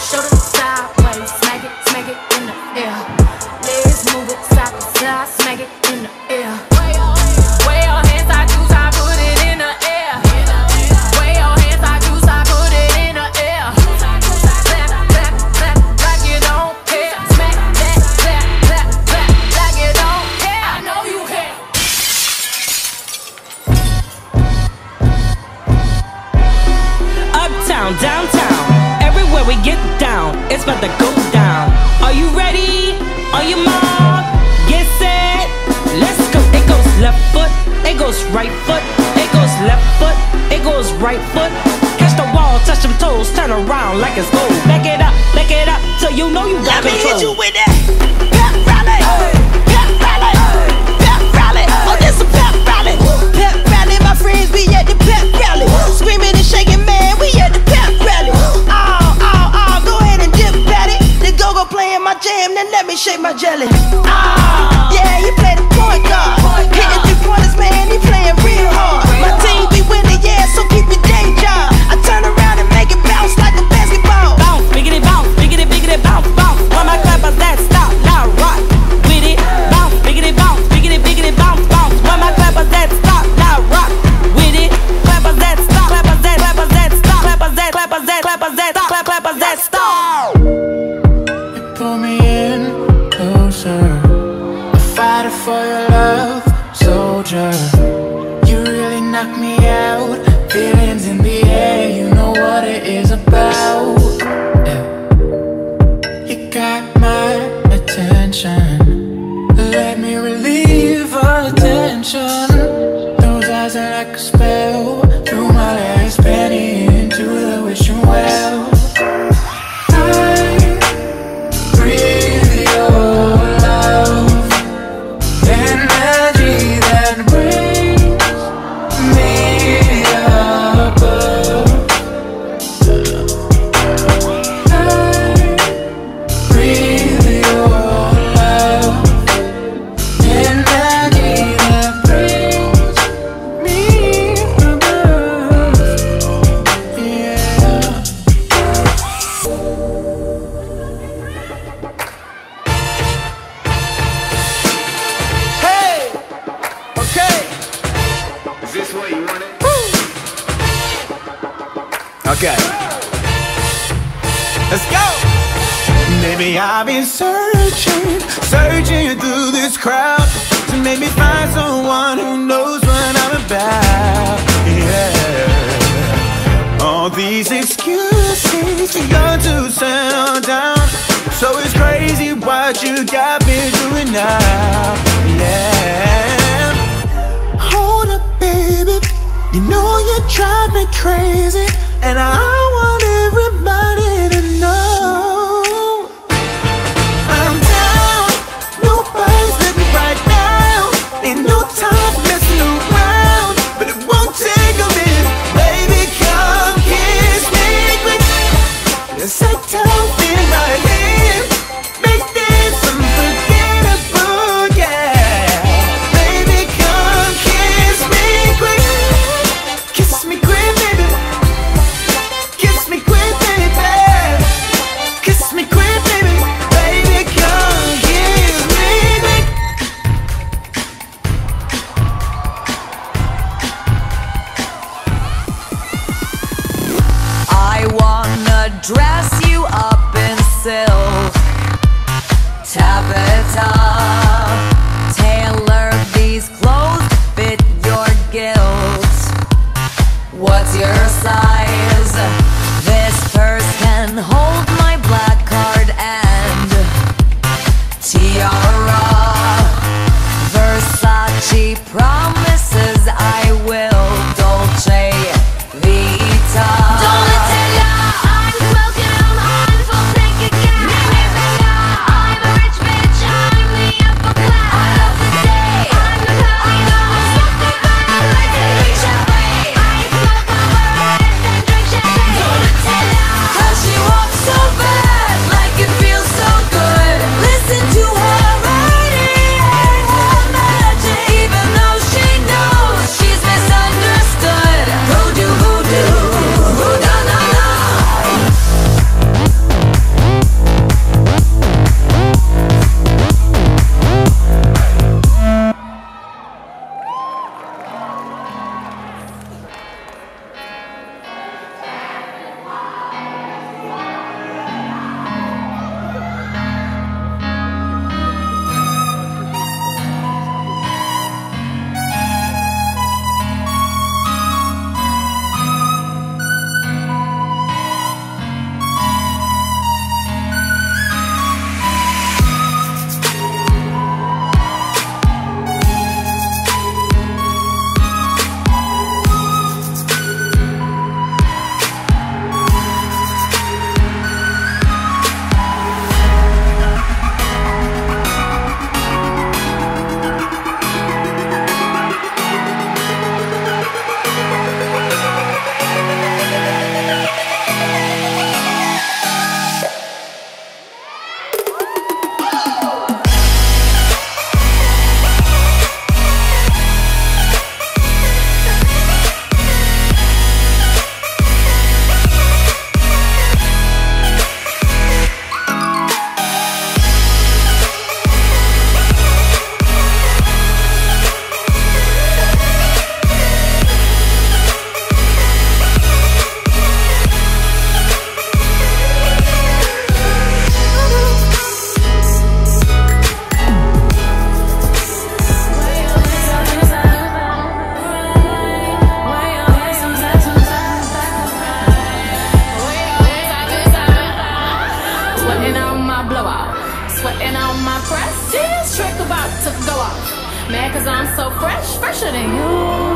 Shoulder sideways, smack it in the air. Legs move it side to side, smack it in the air. Way your hands, I choose, I put it in the air. Way your hands, I choose, I put it in the air. Clap, clap, clap, like you don't care. Smack that, clap, clap, clap, like you don't care. I know you care. Uptown, downtown, everywhere we get down, it's about to go down. Are you ready? Are you mom? Get set, let's go. It goes left foot, it goes right foot, it goes left foot, it goes right foot. Catch the wall, touch them toes, turn around like it's gold. Back it up till you know you got control. Let me hit you with that pep rally, pep rally, pep rally. Oh, this a pep rally, pep rally. My friends, we at the pep rally, screaming and shaking, man. We at the pep rally. Oh, go ahead and dip at it. The go-go playing my jam, then let me shake my jelly. Yeah, you play the point guard, hitting 3-pointers, man. He playing real hard. My team be winning, yeah, so keep your day job. I turn around and make it bounce like a basketball. Bounce, biggity bounce, biggity biggity bounce, bounce. When my clappers that stop, now rock with it. Bounce, biggity bounce, biggity biggity bounce, bounce. When my clappers that stop, now rock with it. Clappers that stop, clappers that stop, clappers that stop, clappers that stop. You pull me in closer, a fighter for your love, soldier. You really knock me out, feelings in the air, you know what it is about. Yeah. You got my attention, let me relieve all the tension. Those eyes are like a spell, through my legs, penny into the wishing well. I breathe your love, energy that brings me above. I breathe your love, energy that brings me above. Yeah. Hey! Okay! Is this what you wanted? Okay. Let's go! Maybe I've been searching through this crowd to maybe find someone who knows what I'm about. Yeah. All these excuses for you to settle down, so it's crazy what you got me doing now. Yeah. Hold up, baby, you know you drive me crazy, and I want everybody to know I'm down. Nobody's looking right now. Ain't no time for messing around, but it won't take a minute. Baby, come kiss me quick. Yes, I don't feel right here. Make this unforgettable, yeah. Baby, come kiss me quick. Kiss me quick, baby. Kiss me quick, baby. Kiss me quick, baby. Baby, come kiss me quick. I wanna dress you up in silk, taffeta. Tailor these clothes to fit your guilt. What's your size? This purse can hold my black card and tiara. Versace promises I will Dolce Vita. Donatella, I'm smoking, I'm on full tank again. I'm a rich bitch, I'm the upper class. I love the day, I'm the Paulina. Smoke the gun, like a drink champagne. I smoke my word and then drink champagne. Donatella, how she walks so bad, like it feels so good. Listen to her radiate her magic, even though she to go off. Mad cause I'm so fresh, fresher than you.